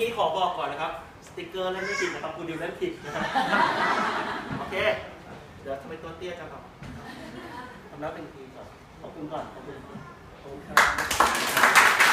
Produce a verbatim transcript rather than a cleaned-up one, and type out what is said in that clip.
กี้ขอบอกก่อนนะครับสติ๊กเกอร์เล่นไม่ผิดนะครับกูดิวเล่นผิดนะครับโอเคเดี๋ยวทำไมตัวเตี้ยจังครับทำแล้วเป็นทีก่อนขอบคุณก่อนขอบคุณขอบคุณครับ